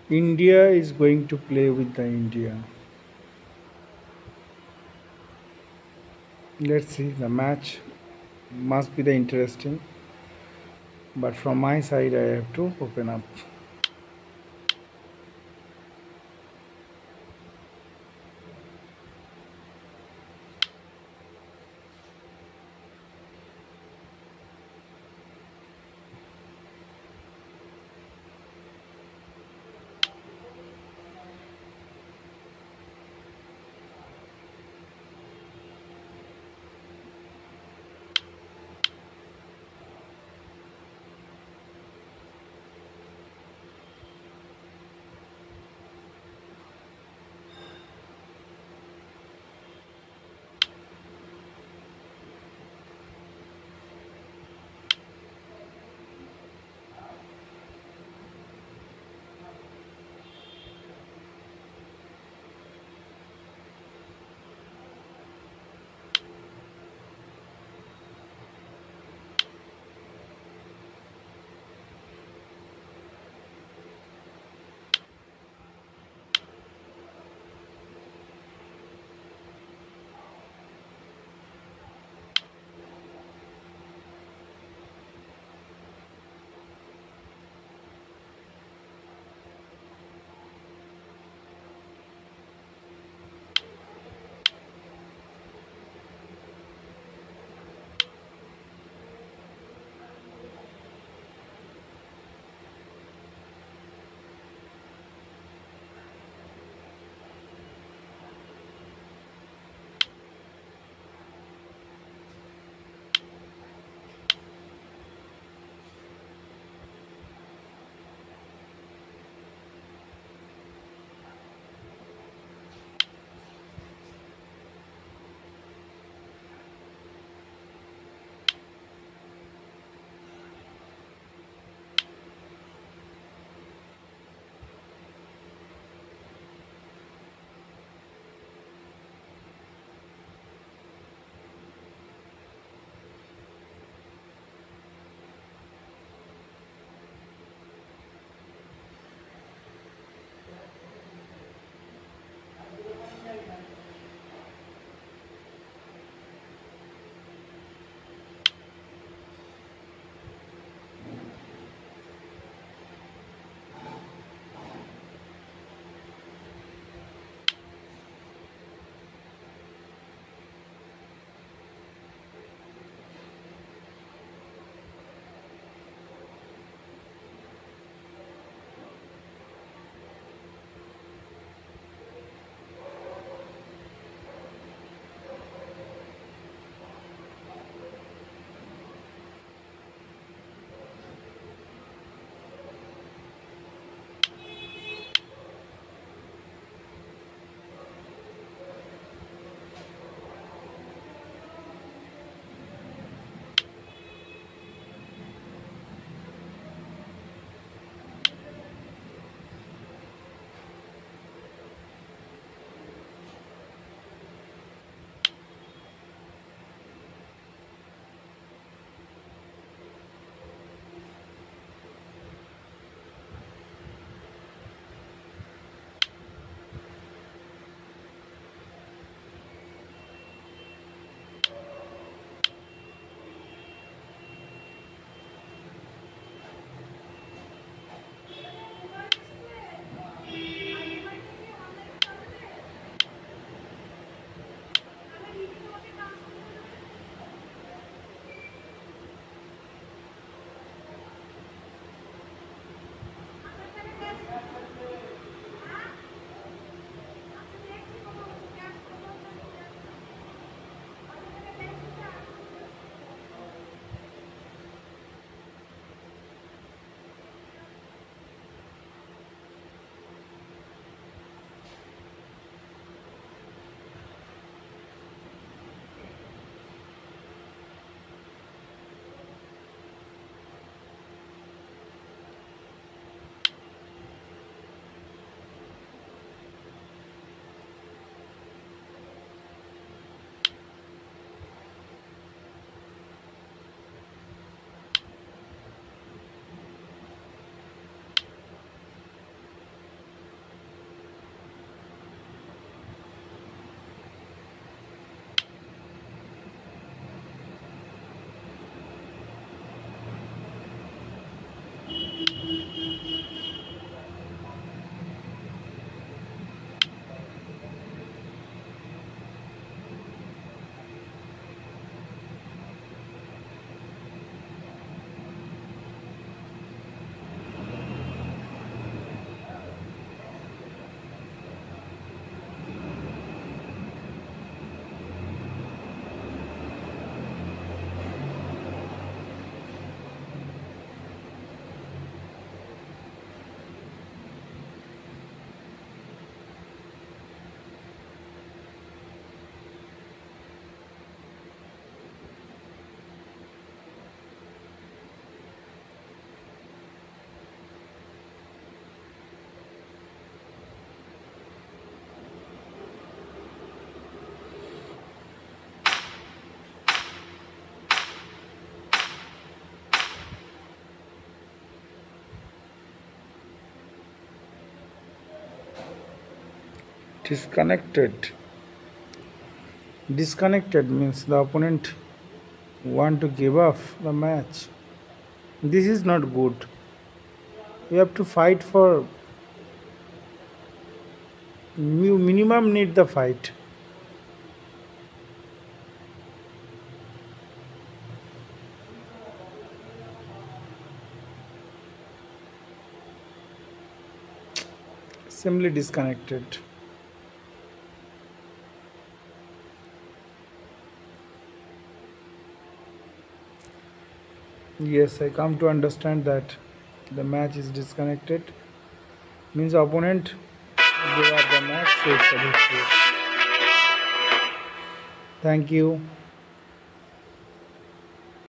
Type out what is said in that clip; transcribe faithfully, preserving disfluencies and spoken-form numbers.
India is going to play with the India. Let's see. The match must be the interesting. But from my side, I have to open up. Disconnected. Disconnected means the opponent want to give up the match. This is not good. You have to fight for you minimum need the fight. Simply disconnected. Yes, I come to understand that the match is disconnected. Means opponent give up the match, so it's a victory. Thank you.